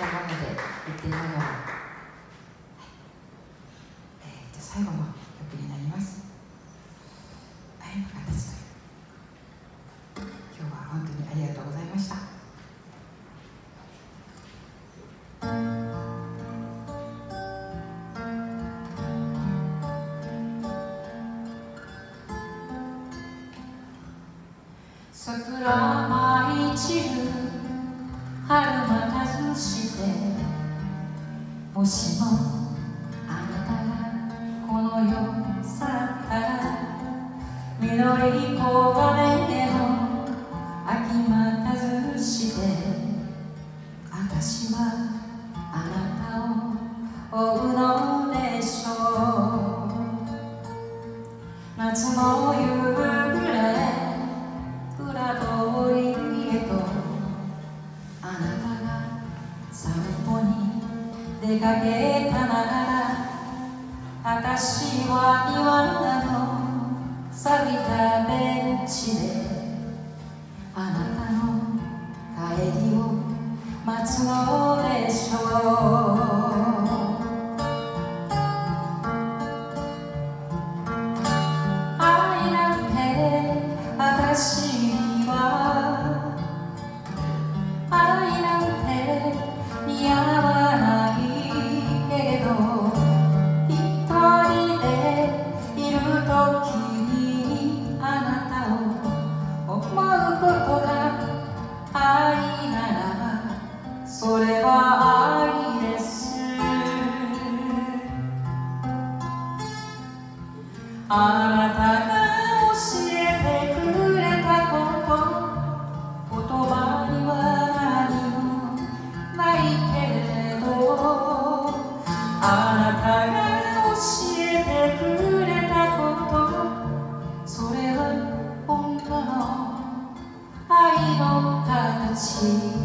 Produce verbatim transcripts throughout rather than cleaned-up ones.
頭で言っていたのは、はいえー、じゃ最後の曲になります。愛の形という。今日は本当にありがとうございました。桜舞い散る春またずしてもしもあなたがこの世を去ったら緑黄金の秋またずして私はあなたを追うのでしょう。夏の夕暮れ裏通りへとあなたが散歩に出かけたなら私は庭の錆びたベンチであなたの帰りを待つのでしょう。愛なんて私には愛なんて似合わないけれど一人でいるときにあなたを思うことが愛ならそれは愛です。あなたが教えてくれたこと言葉には何もないけれどあなたが教えてくれたことそれは本当の愛の形。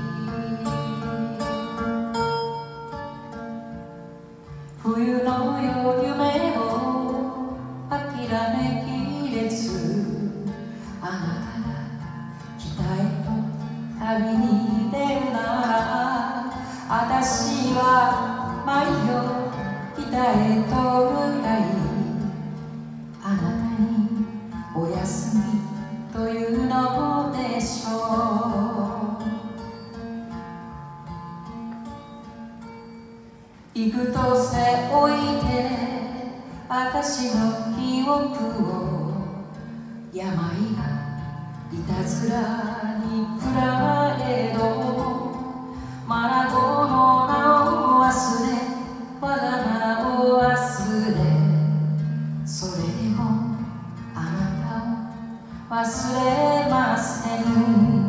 冬の夜夢を諦めきれずあなたが北へと旅に出るなら私は毎夜北へと向かいあなたにおやすみというのでしょう。幾とせ置いて私の記憶を病がいたずらにくらえどマラドーの名を忘れ我が名を忘れそれでもあなたを忘れません。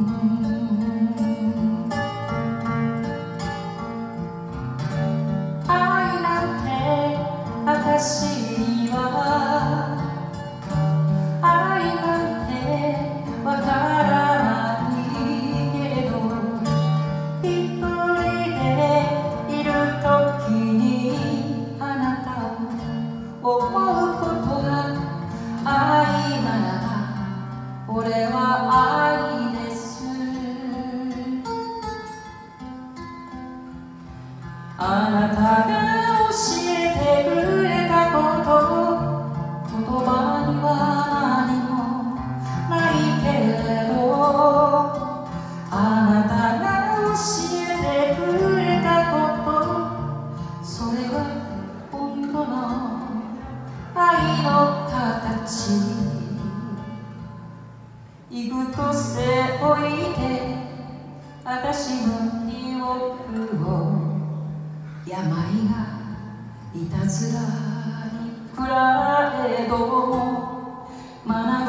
愛なんて私には愛なんてわからないけれど一人でいるときにあなたを思うことが愛ならばこれは愛です。あなたが教えてくれたこと言葉には何もないけれどあなたが教えてくれたことそれは本当の愛の形。幾とせ置いて私の記憶を病がいたずらにくらえどまな